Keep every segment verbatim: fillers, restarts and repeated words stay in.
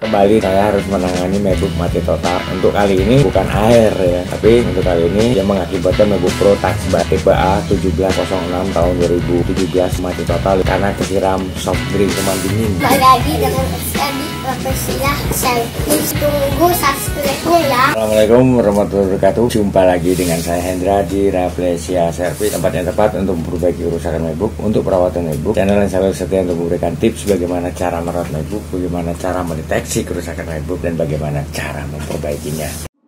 Kembali saya harus menangani MacBook mati total. Untuk kali ini bukan air ya, tapi untuk kali ini yang mengakibatkan MacBook Pro Touch Bar tipe A tujuh belas nol enam tahun dua ribu tujuh belas mati total karena kesiram soft drink teman dingin. Kembali lagi dengan saya di Rafflesia Selfie. Tunggu subscribe-nya ya. Assalamualaikum warahmatullahi wabarakatuh. Jumpa lagi dengan saya Hendra di Rafflesia Selfie, tempat yang tepat untuk memperbaiki kerusakan MacBook, untuk perawatan MacBook. Channel yang selalu setia untuk memberikan tips bagaimana cara merawat MacBook, bagaimana cara mendeteksi kerusakan MacBook, dan bagaimana cara memperbaikinya.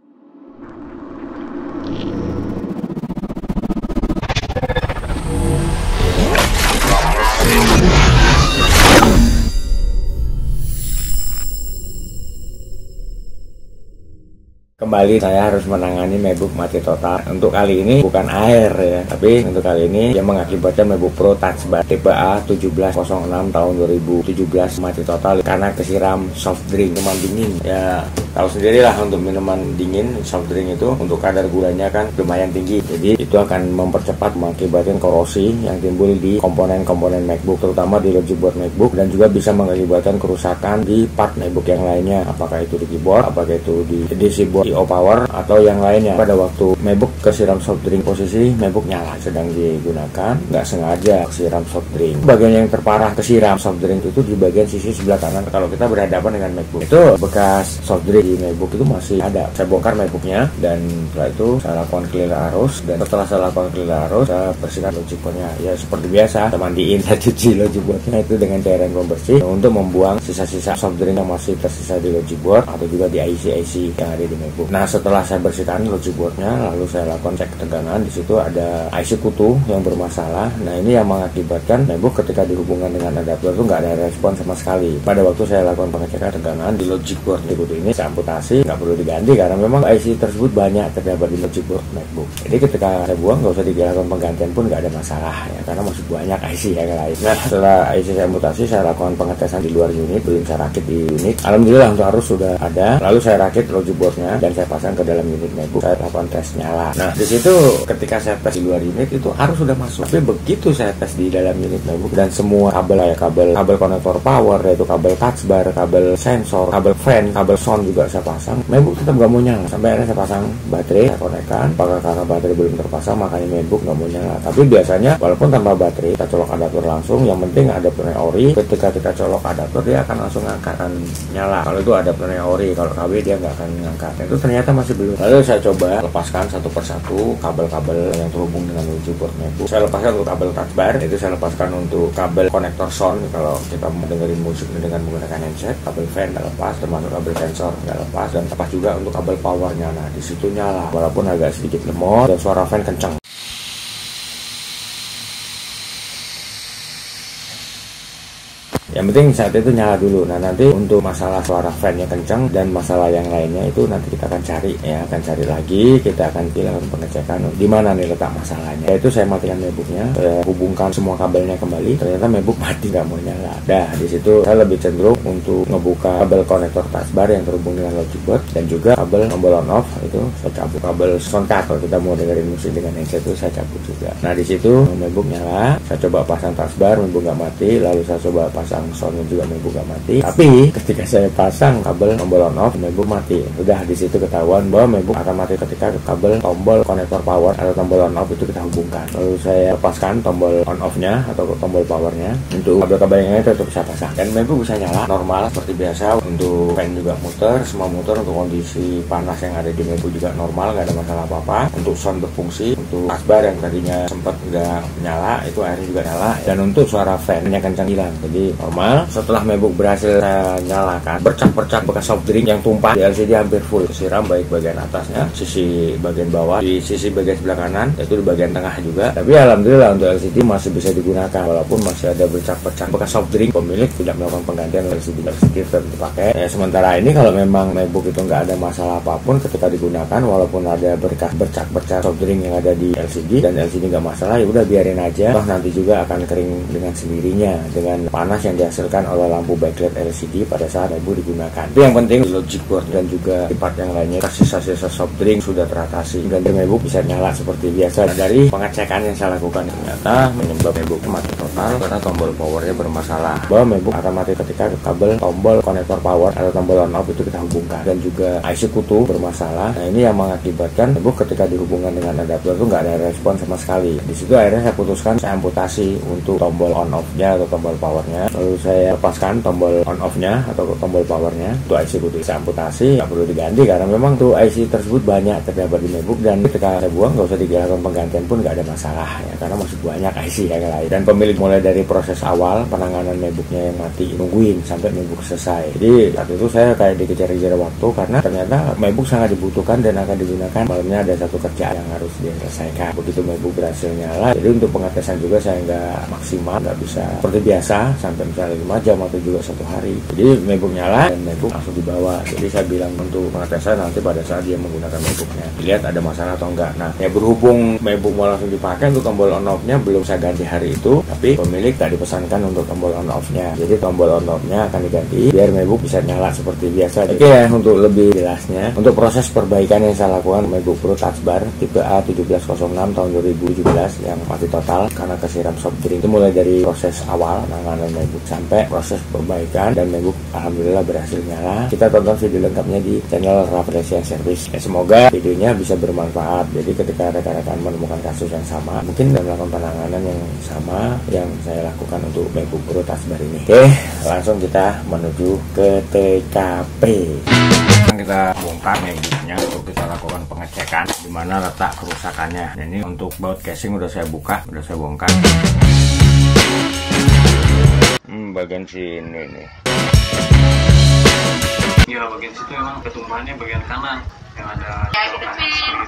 Kembali saya harus menangani MacBook mati total. Untuk kali ini bukan air ya, tapi untuk kali ini yang mengakibatkan MacBook Pro Touch Bar tipe A tujuh belas nol enam tahun dua ribu tujuh belas mati total karena kesiram soft drink minuman dingin. Ya tahu sendirilah, untuk minuman dingin soft drink itu untuk kadar gulanya kan lumayan tinggi, jadi itu akan mempercepat mengakibatkan korosi yang timbul di komponen-komponen MacBook, terutama di logic board MacBook, dan juga bisa mengakibatkan kerusakan di part MacBook yang lainnya, apakah itu di keyboard, apakah itu di D C board, I O power, atau yang lainnya. Pada waktu MacBook kesiram soft drink, posisi MacBook nyala sedang digunakan, nggak sengaja kesiram soft drink. Bagian yang terparah kesiram soft drink itu di bagian sisi sebelah kanan. Kalau kita berhadapan dengan MacBook, itu bekas soft drink di MacBook itu masih ada. Saya bongkar MacBooknya, dan setelah itu saya lakukan clear arus, dan setelah saya lakukan clear arus, saya bersihkan logic boardnya. Ya seperti biasa, saya mandiin, saya cuci logic boardnya itu dengan cairan pembersih untuk membuang sisa-sisa soft drink yang masih tersisa di logic board atau juga di I C I C yang ada di MacBook. Nah, setelah saya bersihkan logic boardnya, lalu saya lakukan cek tegangan. Di situ ada I C kutu yang bermasalah. Nah, ini yang mengakibatkan MacBook ketika dihubungkan dengan adapter itu nggak ada respon sama sekali. Pada waktu saya lakukan pengecekan tegangan di logic board kutu ini, saya amputasi, nggak perlu diganti karena memang I C tersebut banyak terdapat di logic board MacBook. Jadi ketika saya buang, nggak usah dilakukan penggantian pun nggak ada masalah ya, karena masih banyak I C yang lain. Nah, setelah I C saya amputasi, saya lakukan pengetesan di luar unit, belum saya rakit di unit. Alhamdulillah untuk arus sudah ada. Lalu saya rakit logic boardnya dan saya pasang ke dalam unit MacBook. Saya lakukan tes nyala. Nah, di situ ketika saya tes di luar unit itu arus sudah masuk. Tapi begitu saya tes di dalam unit MacBook dan semua kabel ya, kabel kabel konektor power, yaitu kabel touch bar, kabel sensor, kabel fan, kabel sound juga saya pasang, MacBook tetap nggak mau nyala. Sampai akhirnya saya pasang baterai, saya konekkan. Apakah karena baterai belum terpasang makanya MacBook nggak mau nyala? Tapi biasanya walaupun tanpa baterai, kita colok adapter langsung, yang penting adapternya ori. Ketika kita colok adapter, dia akan langsung ngangkat, akan nyala. Kalau itu adapternya ori, kalau K W dia nggak akan ngangkat. Itu ternyata masih belum. Lalu saya coba lepaskan satu persatu kabel-kabel yang terhubung dengan logic board MacBook. Saya lepaskan untuk kabel touch bar, itu saya lepaskan untuk kabel konektor sound kalau kita mau dengerin musik dengan menggunakan handset. Kabel fan nggak lepas, termasuk kabel sensor nggak lepas, dan lepas juga untuk kabel powernya. Nah, di situ nyala walaupun agak sedikit lemot dan suara fan kencang. Yang penting saat itu nyala dulu. Nah, nanti untuk masalah suara fan yang kencang dan masalah yang lainnya itu nanti kita akan cari ya, akan cari lagi, kita akan dilakukan pengecekan di mana nih letak masalahnya. Yaitu saya matikan MacBooknya, saya hubungkan semua kabelnya kembali, ternyata MacBook mati nggak mau nyala. Dah di situ saya lebih cenderung untuk ngebuka kabel konektor touch bar yang terhubung dengan logic board, dan juga kabel tombol on off itu saya cabut. Kabel sound card kalau kita mau dengerin musik dengan handset itu saya cabut juga. Nah, di situ MacBook nyala, saya coba pasang touch bar, MacBook nggak mati. Lalu saya coba pasang soundnya juga MacBook gak mati. Tapi ketika saya pasang kabel tombol on off, MacBook mati. Udah di situ ketahuan bahwa MacBook akan mati ketika kabel tombol konektor power atau tombol on off itu kita hubungkan. Lalu saya lepaskan tombol on off-nya atau tombol powernya. Untuk kabel-kabel yang lain tetap saya pasang, dan MacBook bisa nyala normal seperti biasa. Untuk fan juga muter, semua muter. Untuk kondisi panas yang ada di MacBook juga normal, gak ada masalah apa-apa. Untuk sound berfungsi, untuk touch bar yang tadinya sempat nggak nyala itu akhirnya juga nyala, dan untuk suara fan-nya kencang hilang. Jadi normal. Setelah MacBook berhasil saya nyalakan, bercak-bercak bekas soft drink yang tumpah di L C D hampir full kesiram, baik bagian atasnya, sisi bagian bawah, di sisi bagian sebelah kanan, yaitu di bagian tengah juga. Tapi alhamdulillah untuk L C D masih bisa digunakan walaupun masih ada bercak-bercak bekas soft drink. Pemilik tidak melakukan penggantian L C D. L C D tetap dipakai. Ya, sementara ini kalau memang MacBook itu nggak ada masalah apapun ketika digunakan, walaupun ada berkah bercak-bercak soft drink yang ada di L C D dan L C D nggak masalah, ya udah biarin aja. Toh nanti juga akan kering dengan sendirinya dengan panas yang dihasilkan oleh lampu backlight L C D pada saat mebuk digunakan. Tapi yang penting logic board dan juga part yang lainnya, sisa-sisa soft drink sudah teratasi dan mebuk bisa nyala seperti biasa. Dari pengecekan yang saya lakukan, ternyata menyebab mebuk mati total karena tombol powernya bermasalah. Bahwa mebuk akan mati ketika kabel tombol konektor power atau tombol on off itu kita hubungkan, dan juga I C kutu bermasalah. Nah, ini yang mengakibatkan mebuk ketika dihubungkan dengan adapter itu nggak ada respon sama sekali. Di situ akhirnya saya putuskan saya amputasi untuk tombol on off-nya atau tombol powernya. Lalu saya lepaskan tombol on off-nya atau tombol powernya. Untuk I C kutu saya amputasi, nggak perlu diganti karena memang tuh I C tersebut banyak terdapat di mebuk, dan ketika saya buang nggak usah dilakukan penggantian pun nggak ada masalah ya, karena masih banyak I C yang lain. Dan pemilik mulai dari proses awal penanganan mebuknya yang mati nungguin sampai mebuk selesai. Jadi saat itu saya kayak dikejar-kejar waktu karena ternyata mebuk sangat dibutuhkan dan akan digunakan. Malamnya ada satu kerjaan yang harus diselesaikan. Begitu mebuk berhasil nyala, jadi untuk pengetesan juga saya nggak maksimal, nggak bisa seperti biasa sampai misalnya lima jam atau juga satu hari. Jadi mebuk nyala dan mebuk langsung dibawa. Jadi saya bilang untuk pengetesan nanti pada saat dia menggunakan mebuknya, dilihat ada masalah atau enggak. Nah, ya berhubung mebuk mau langsung dipakai, untuk tombol on off-nya belum saya ganti hari itu, tapi pemilik tak dipesankan untuk tombol on off-nya. Jadi tombol on off-nya akan diganti biar mebuk bisa nyala seperti biasa. Oke ya, untuk lebih jelasnya, untuk proses perbaikan yang saya lakukan mebuk Pro Touch Bar tipe A tujuh belas nol enam tahun dua ribu tujuh belas yang mati total karena kesiram soft drink, itu mulai dari proses awal penanganan mebuk sampai proses perbaikan dan mebuk alhamdulillah berhasil nyala. Kita tonton video lengkapnya di channel Rafflesia Service. Ya, semoga videonya bisa bermanfaat. Jadi ketika rekan-rekan menemukan kasus yang sama, mungkin dan melakukan penanganan yang sama yang saya lakukan untuk mebuk Pro Touch Bar ini. Oke, langsung kita menuju ke T K P. Kita bongkar mebuknya untuk kita lakukan pengecekan di mana letak kerusakannya. Nah, ini untuk baut casing udah saya buka, udah saya bongkar. Hmm, bagian sini nih. Ya, bagian situ emang ketumpahannya bagian kanan yang ada colokannya sedikit.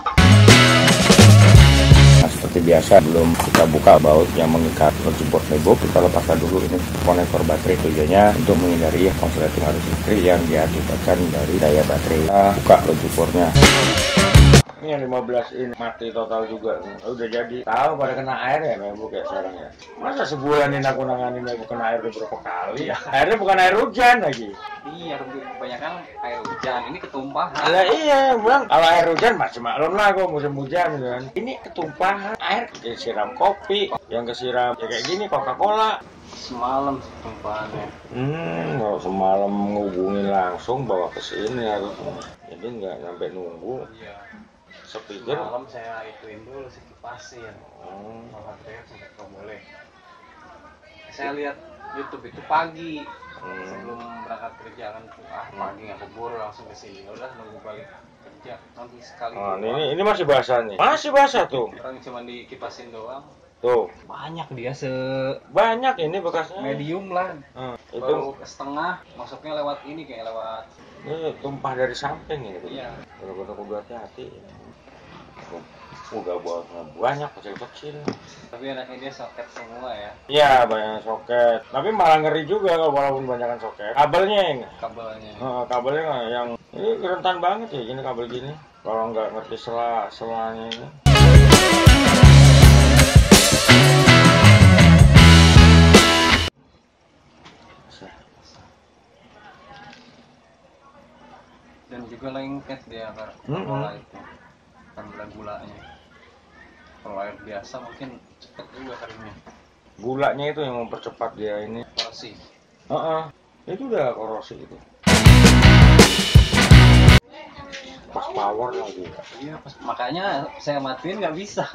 Nah, seperti biasa belum kita buka baut yang mengikat logic board mebuk, kita lepaskan dulu ini konektor baterai. Tujuannya untuk menghindari konsleting arus listrik yang diakibatkan dari daya baterai. Kita buka logic boardnya. Ini yang lima belas ini mati total juga. Udah jadi. Tahu pada kena air ya mebuk ya sekarang ya. Masa sebulan ini aku nangani mebuk kena air beberapa kali ya. Airnya bukan air hujan lagi. Iya, kebanyakan air hujan. Ini ketumpahan. Lah iya, bang. Kalau air hujan masih maklum lah, kok musim hujan kan. Ini ketumpahan air, disiram kopi, yang kesiram ya kayak gini Coca-Cola. Semalam ketumpahannya. Hmm, kalau semalam ngubungin langsung bawa ke sini harus. Jadi nggak sampai nunggu. Iya. Sepikir. Malam saya ituin dulu, saya kipasin. Hmm. Baterai sampai nggak boleh. Saya lihat YouTube itu pagi. Hmm. Sebelum berangkat kerja kan, ah pagi nggak keburu langsung ke sini. Udah nunggu balik kerja nanti sekali. Oh, ini ini masih basah nih. Masih basah tuh. Orang cuma dikipasin doang. Tuh. Banyak dia se Banyak ini bekasnya. medium lah. Hmm, itu Baru setengah masuknya lewat ini kayak lewat. ini tumpah dari samping ini. Iya. Kalau kudu hati-hati. Udah buatnya banyak kecil-kecil. Tapi anaknya dia soket semua ya. Iya, banyak soket. Tapi malah ngeri juga kalau walaupun banyakan soket. Kabelnya yang Kabelnya. uh, kabelnya nggak yang ini rentan banget ya gini kabel gini. Kalau nggak ngerti sela selanya ini. Dan juga lengket dia kan. Hmm. Pola itu. Kan gula-gulanya. Kalau air biasa mungkin cepet juga keringnya. Gulanya itu yang mempercepat dia ini. Korsi. Heeh. Itu udah korosi itu. Pas power lagi. Iya, pas, makanya saya matiin nggak bisa.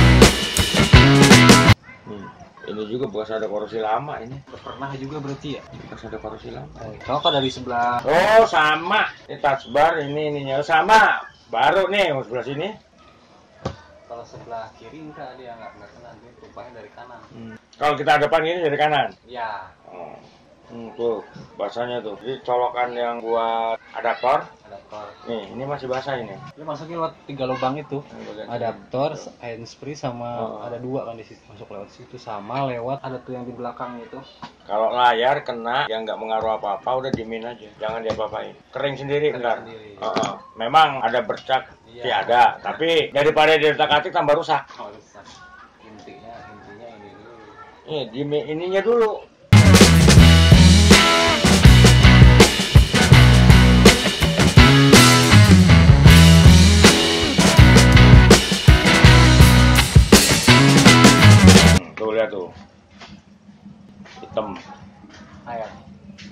Hmm. Ini juga bekas ada korosi lama ini. Pernah juga berarti ya? Bekas ada korosi lama. Kalau kok dari sebelah Oh, sama. Ini touch bar ini ininya sama. Baru nih sebelah sini. kalau sebelah kiri enggak, dia nggak nggak kena, dia tumpahnya dari kanan. Hmm. Kalau kita depan ini dari kanan. Ya. Oh. Hmm, tuh basahnya tuh. Jadi colokan yang buat adaptor. Adaptor. Nih, ini masih basah ini. Dia masuknya lewat tiga lubang itu. Bagian Adaptor, handsfree sama Oh. ada dua kan di situ, masuk lewat situ, sama lewat ada tuh yang di belakang itu. Kalau layar kena yang nggak mengaruh apa-apa udah diemin aja, jangan diapa-apain. Kering sendiri Kering ntar. sendiri. Oh, oh. Memang ada bercak, Iya. sih ada. Tapi daripada diletak-atik tambah rusak. Oh, rusak. Intinya intinya ini dulu. Iya, di ininya dulu.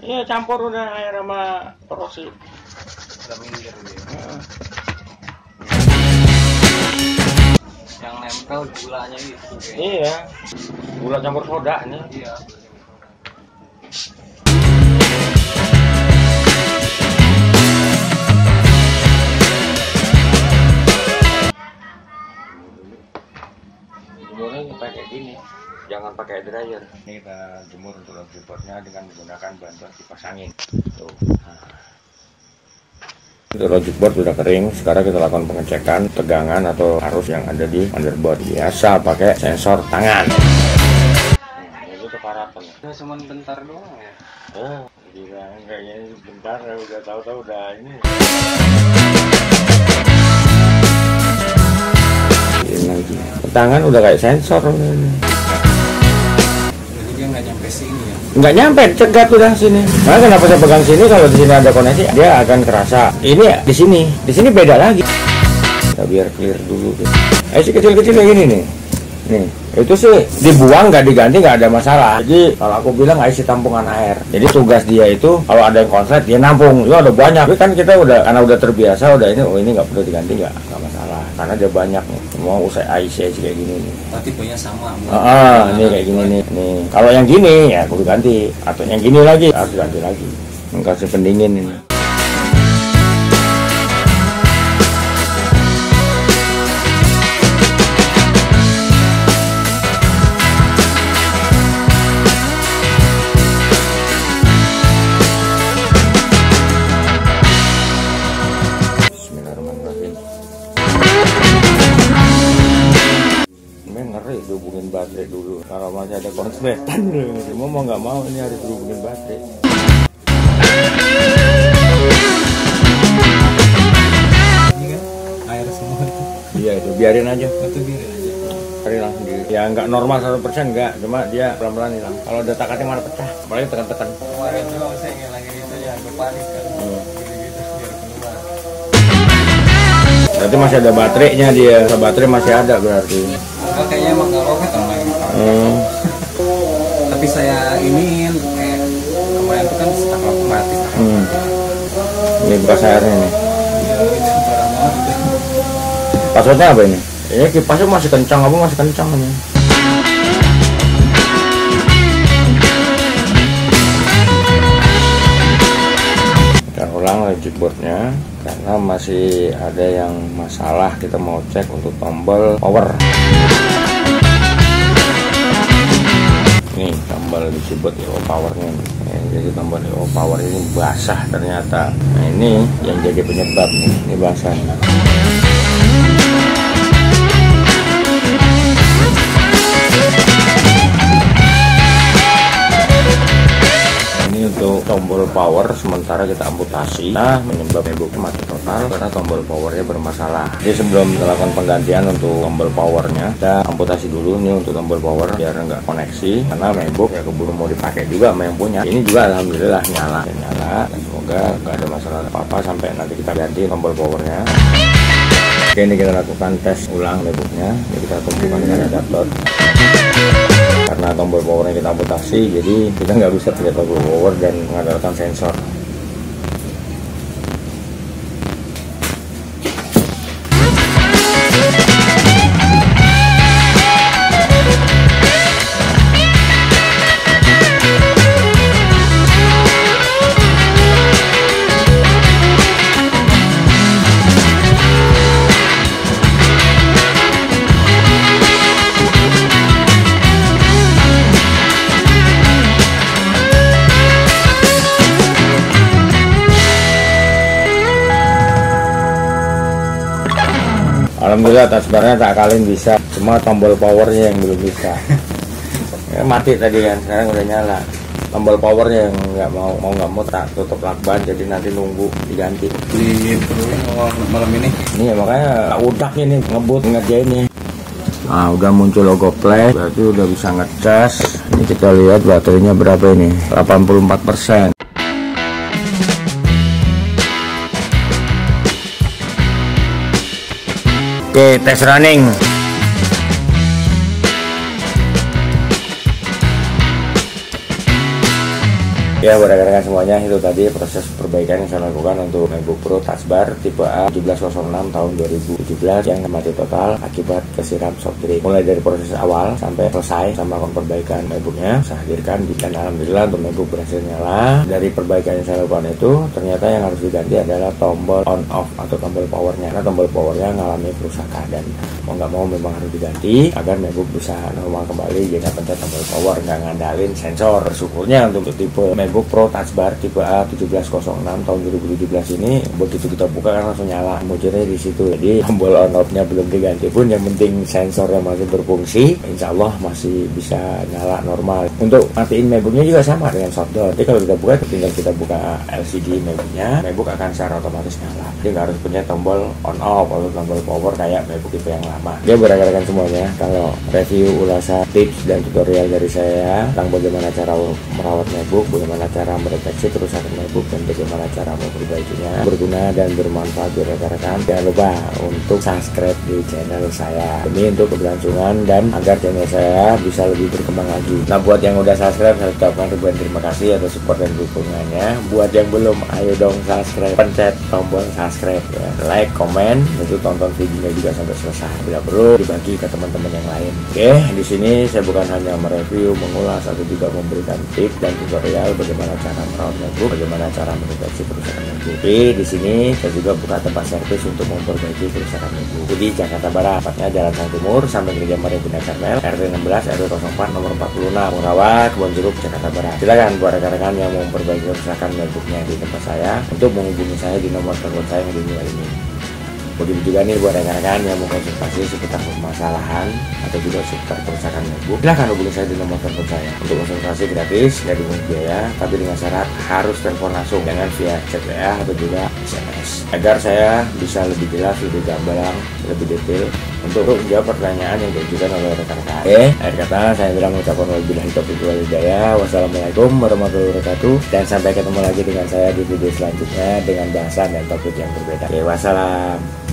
Iya, campur udah air sama peroksi. Udah minggir dia. Nah. Yang nempel gulanya itu kayaknya. Iya, gula campur soda nih. Iya. Jemurnya pakai gini, jangan pakai dryer. Ini kita jemur untuk laundry boardnya dengan menggunakan bantuan kipas angin. Tuh. Nah. Itu logic board sudah kering. Sekarang kita lakukan pengecekan tegangan atau arus yang ada di motherboard. Biasa pakai sensor tangan. Nah, itu keparatan. Udah cuman bentar doang ya. Oh, gila, kayaknya bentar udah tahu-tahu udah ini. Ini lagi. Tangan udah kayak sensor. Jadi dia nggak nyampe sini ya? Nggak nyampe, cegat udah sini. Nah, kenapa saya pegang sini? Kalau di sini ada koneksi, dia akan kerasa. Ini di sini, di sini beda lagi. Kita biar clear dulu. Eh, si kecil-kecil kayak gini nih. Nih, itu sih dibuang nggak diganti nggak ada masalah. Jadi kalau aku bilang I C tampungan air. Jadi tugas dia itu kalau ada yang konslet dia nampung. Itu ada banyak. Tapi kan kita udah karena udah terbiasa udah ini oh ini nggak perlu diganti nggak nggak masalah. Karena dia banyak nih. Semua usai I C kayak gini nih. Oh, tipenya sama. Ah, ah ini kayak gini nih. Nih kalau yang gini ya aku ganti. Atau yang gini lagi harus ganti lagi. Kasih pendingin ini. Ngeri dihubungin baterai dulu. Kalau masih ada konsletan semua mau nggak mau ini harus dihubungin baterai. Ini kan air semua itu. Iya itu biarin aja. Itu biarin aja. Biarin langsung di. Ya nggak normal seratus persen nggak, cuma dia pelan-pelan hilang. Kalau udah takatnya malah pecah, apalagi tekan-tekan. Kemarin juga saya ngilangin itu ya, agak panik kan. Hmm. Gitu-gitu biar keluar. Berarti masih ada baterainya dia. Baterai masih ada berarti. Oh, kayaknya emang nggak oke kalau lagi. Hmm. Tapi saya iniin kayak kemarin itu kan stuck lampu mati. Hmm. Ini bekas airnya nih. Iya, ini barang banget. Passwordnya apa ini? Ini kipasnya masih kencang, apa masih kencang ini? Kita ulang logic boardnya karena masih ada yang masalah. Kita mau cek untuk tombol power. Nih tombol logic board I O powernya nih. Ya, jadi tombol I O power ini basah ternyata. Nah ini yang jadi penyebab nih. Ini basah nih. Untuk tombol power sementara kita amputasi, nah menyebabkan mebuk mati total karena tombol powernya bermasalah. Jadi sebelum melakukan penggantian untuk tombol powernya, kita amputasi dulu nih untuk tombol power biar nggak koneksi karena mebuk ya keburu mau dipakai juga sama yang punya. Ini juga alhamdulillah nyala dan nyala dan semoga nggak ada masalah apa-apa sampai nanti kita ganti tombol powernya. Oke, ini kita lakukan tes ulang mebuknya. Jadi kita kumpulkan dengan adaptor. Karena tombol powernya kita amputasi, jadi kita nggak bisa pakai tombol power dan mengandalkan sensor. Alhamdulillah touchbarnya tak kalian bisa, cuma tombol powernya yang belum bisa. Ya, mati tadi kan, sekarang udah nyala. Tombol powernya yang nggak mau mau nggak mau tak tutup lakban, jadi nanti nunggu diganti. Di malam ini. Ini ya, makanya udah ini ngebut ngerjainnya. Nah udah muncul logo play, berarti udah bisa ngecas. Ini kita lihat baterainya berapa ini, delapan puluh empat persen. Oke, tes running. Ya, buat rekan-rekan semuanya, itu tadi proses perbaikan yang saya lakukan untuk MacBook Pro Touch Bar tipe A tujuh belas nol enam tahun dua ribu tujuh belas yang mati total akibat kesiram soft drink. Mulai dari proses awal sampai selesai sama melakukan perbaikan MacBooknya saya hadirkan, dan alhamdulillah untuk MacBook berhasil nyala. Dari perbaikan yang saya lakukan itu ternyata yang harus diganti adalah tombol on off atau tombol powernya, karena tombol powernya mengalami kerusakan dan mau nggak mau memang harus diganti agar MacBook bisa normal kembali. Jadi pencet tombol power, nggak ngandalin sensor. Bersyukurnya untuk tipe MacBook Pro Touch Bar tipe A tujuh belas nol enam tahun dua ribu tujuh belas ini begitu kita buka kan langsung nyala, mujurnya di situ. Jadi tombol on off-nya belum diganti pun, yang penting sensornya masih berfungsi, insya Allah masih bisa nyala normal. Untuk matiin MacBooknya juga sama dengan shutdown. Jadi kalau kita buka, tinggal kita buka L C D MacBooknya, MacBook akan secara otomatis nyala. Jadi nggak harus punya tombol on off atau tombol power kayak MacBook tipe yang lama. Dia berakhirkan semuanya. Kalau review, ulasan, tips dan tutorial dari saya tentang bagaimana cara merawat MacBook, bagaimana cara mendeteksi kerusakan MacBook, dan bagaimana cara memperbaikinya, berguna dan bermanfaat bagi rekan-rekan. Jangan lupa untuk subscribe di channel saya demi untuk keberlangsungan dan agar channel saya bisa lebih berkembang lagi. Nah, buat yang udah subscribe, saya ucapkan ribuan terima kasih atas support dan dukungannya. Buat yang belum, ayo dong subscribe, pencet tombol subscribe ya. Like, komen, itu tonton videonya juga sampai selesai. Bila perlu dibagi ke teman-teman yang lain. Oke, di sini saya bukan hanya mereview, mengulas, atau juga memberikan tips dan tutorial bagaimana cara merawat MacBook, bagaimana cara mendeteksi kerusakan MacBook. Tapi di sini saya juga buka tempat servis untuk memperbaiki kerusakan MacBook. Jadi Jakarta Barat, tepatnya Jalan Sang Timur sampai Gereja Maria Bunda Karmel, R T enam belas R W nol empat nomor empat puluh enam, Murawat, Kebon Jeruk, Jakarta Barat. Silakan buat rekan-rekan yang mau memperbaiki kerusakan MacBooknya di tempat saya untuk menghubungi saya di nomor telepon saya yang di bawah ini. Begitu juga nih buat rekan-rekan yang mau konsultasi seputar permasalahan atau juga seputar kerusakan MacBook, silahkan hubungi saya di nomor telepon saya. Untuk konsultasi gratis, nggak dipungut biaya, tapi dengan syarat harus telepon langsung, jangan via chat W A atau juga S M S, agar saya bisa lebih jelas, lebih gamblang, lebih detail untuk menjawab pertanyaan yang diajukan oleh rekan-rekan. Oke, akhir kata saya bilang mengucapkan wabillahi taufiq wal hidayah. Wassalamualaikum warahmatullahi wabarakatuh, dan sampai ketemu lagi dengan saya di video selanjutnya dengan bahasan dan topik yang berbeda. Oke, wassalam.